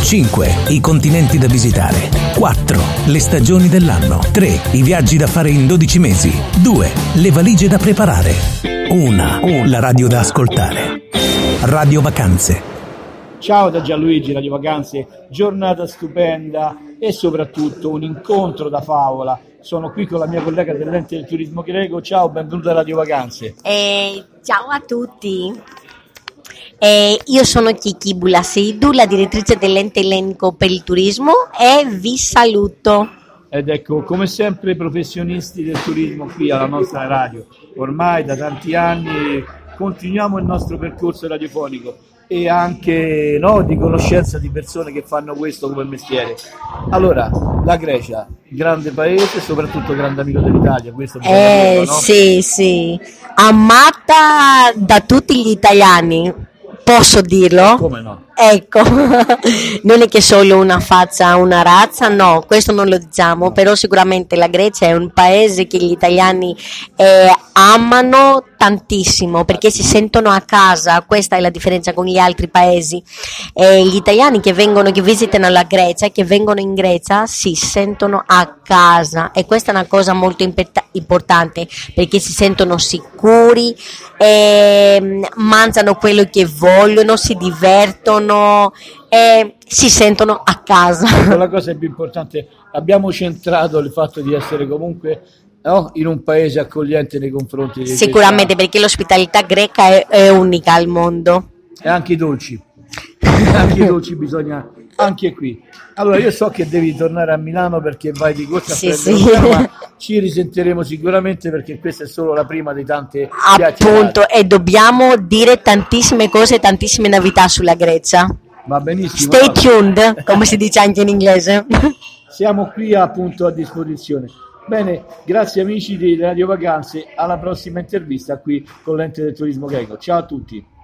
5. I continenti da visitare. 4. Le stagioni dell'anno. 3. I viaggi da fare in 12 mesi. 2. Le valigie da preparare. 1. La radio da ascoltare. Radio Vacanze. Ciao da Gianluigi, Radio Vacanze, giornata stupenda e soprattutto un incontro da favola. Sono qui con la mia collega dell'Ente del Turismo Greco. Ciao, benvenuta a Radio Vacanze. Ciao a tutti. Io sono Kiki Bulaseidu, la direttrice dell'Ente Ellenico per il Turismo, e vi saluto. Ed ecco, come sempre, professionisti del turismo qui alla nostra radio. Ormai da tanti anni continuiamo il nostro percorso radiofonico e anche di conoscenza di persone che fanno questo come mestiere. Allora, la Grecia, grande paese, soprattutto grande amico dell'Italia, questo dirlo, no? Sì, amata da tutti gli italiani, posso dirlo? Come no? Ecco, non è che solo una faccia, una razza, no, questo non lo diciamo, però sicuramente la Grecia è un paese che gli italiani amano tantissimo perché si sentono a casa. Questa è la differenza con gli altri paesi. Gli italiani che visitano la Grecia, che vengono in Grecia, si sentono a casa, e questa è una cosa molto importante perché si sentono sicuri, mangiano quello che vogliono, si divertono e si sentono a casa. La cosa più importante, abbiamo centrato il fatto di essere comunque in un paese accogliente nei confronti di sicuramente, perché l'ospitalità greca è unica al mondo. E anche i dolci bisogna anche qui. Allora, io so che devi tornare a Milano perché vai di corsa a prendere ma ci risentiremo sicuramente, perché questa è solo la prima di tante appunto, e dobbiamo dire tantissime cose, tantissime novità sulla Grecia. Va benissimo. Stay tuned, come si dice anche in inglese. Siamo qui appunto a disposizione. Bene, grazie amici di Radio Vacanze, alla prossima intervista qui con l'Ente del Turismo Greco. Ciao a tutti.